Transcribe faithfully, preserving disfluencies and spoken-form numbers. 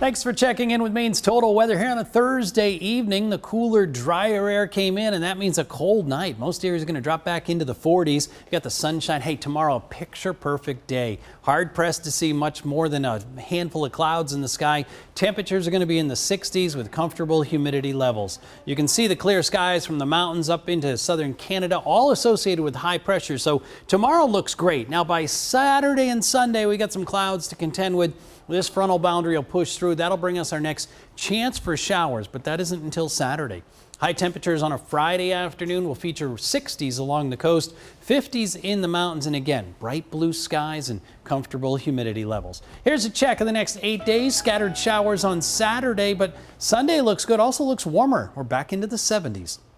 Thanks for checking in with Maine's Total Weather here on a Thursday evening. The cooler, drier air came in, and that means a cold night. Most areas are going to drop back into the forties. You got the sunshine. Hey, tomorrow, a picture-perfect day. Hard-pressed to see much more than a handful of clouds in the sky. Temperatures are going to be in the sixties with comfortable humidity levels. You can see the clear skies from the mountains up into southern Canada, all associated with high pressure. So tomorrow looks great. Now, by Saturday and Sunday, we got some clouds to contend with. This frontal boundary will push through. That'll bring us our next chance for showers, but that isn't until Saturday. High temperatures on a Friday afternoon will feature sixties along the coast, fifties in the mountains, and again, bright blue skies and comfortable humidity levels. Here's a check of the next eight days. Scattered showers on Saturday, but Sunday looks good. Also looks warmer. We're back into the seventies.